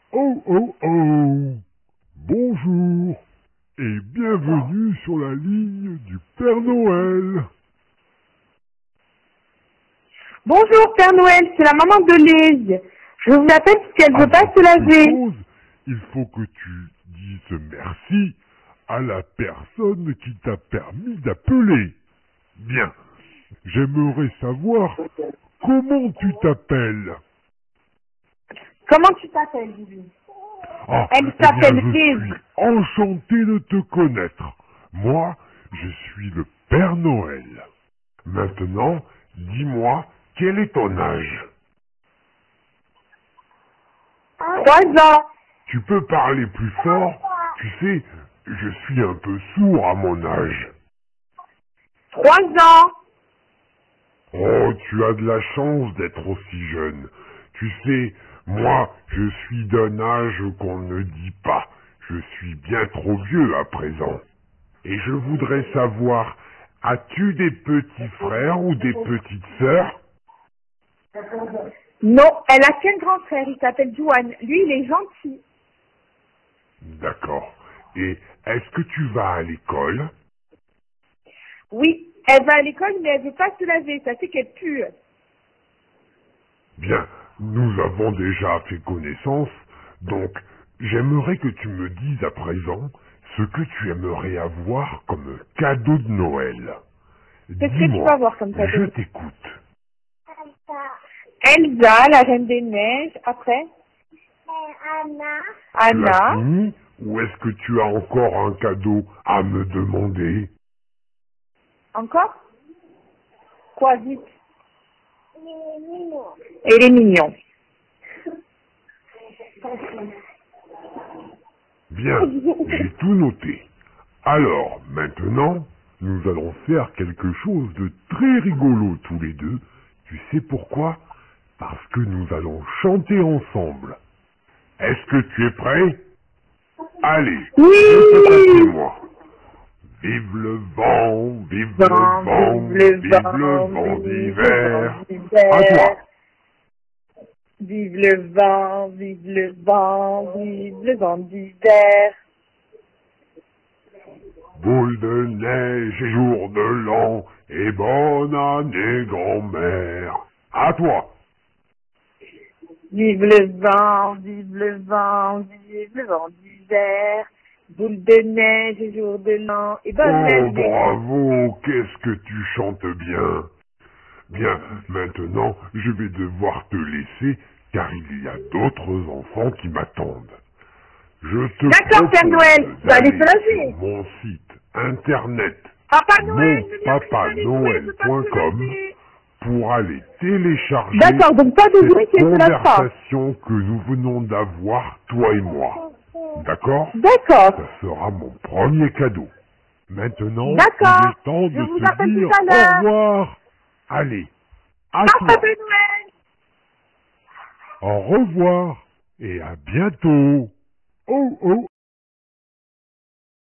Oh oh oh! Bonjour et bienvenue sur la ligne du Père Noël. Bonjour Père Noël, c'est la maman de Lise. Je vous appelle parce qu'elle ne veut pas Avant se toute laver. chose, il faut que tu dises merci à la personne qui t'a permis d'appeler. Bien, j'aimerais savoir comment tu t'appelles. Comment tu t'appelles, Bibi? Ah, Elle eh bien, s'appelle je Lise. suis enchanté de te connaître. Moi, je suis le Père Noël. Maintenant, dis-moi, quel est ton âge? 3 ans. Tu peux parler plus fort? Tu sais, je suis un peu sourd à mon âge. 3 ans. Oh, tu as de la chance d'être aussi jeune. Tu sais, moi, je suis d'un âge qu'on ne dit pas. Je suis bien trop vieux à présent. Et je voudrais savoir, as-tu des petits frères ou des petites sœurs? Non, elle a qu'un grand frère, il s'appelle Juan. Lui, il est gentil. D'accord. Et est-ce que tu vas à l'école? Oui, elle va à l'école, mais elle veut pas se laver. Ça fait qu'elle pue. Bien, nous avons déjà fait connaissance, donc j'aimerais que tu me dises à présent ce que tu aimerais avoir comme cadeau de Noël. Qu'est-ce que tu vas Dis-moi, voir comme ça? je t'écoute. Elsa, la Reine des Neiges. Après? Tu as Anna. fini ou est-ce que tu as encore un cadeau à me demander? Encore? Quoi, vite? Et il est mignon. Bien, j'ai tout noté. Alors, maintenant, nous allons faire quelque chose de très rigolo tous les deux. Tu sais pourquoi? Parce que nous allons chanter ensemble. Est-ce que tu es prêt? Allez, Oui! répétez-moi. Vive le vent, vive le Vent, vent, vive le vive le vent, vent vive le vent d'hiver. À d'hiver. toi. Vive le vent, vive le vent, vive le vent d'hiver. Boule de neige et jour de l'an, et bonne année grand-mère. À toi. Vive le vent, vive le vent, vive le vent d'hiver. Boule de neige et jour de l'an et bonne Oh, année. bravo, qu'est-ce que tu chantes bien. Bien, maintenant, je vais devoir te laisser, car il y a d'autres enfants qui m'attendent. Je te D'accord, Père Noël, propose tu vas aller d'aller te sur laver. mon site internet Papa Noël, je viens plus aller jouer, je veux pas se monpapanoël.com laver. pour aller télécharger D'accord, donc pas de jouer cette si elle se lave pas. conversation que nous venons d'avoir, toi et moi. D'accord? D'accord, Ça sera mon premier cadeau. Maintenant, il d'accord. est temps Je de vous te appelle tout dire à au l'heure. revoir. Allez, à Papa toi. Noël. Au revoir et à bientôt. Oh oh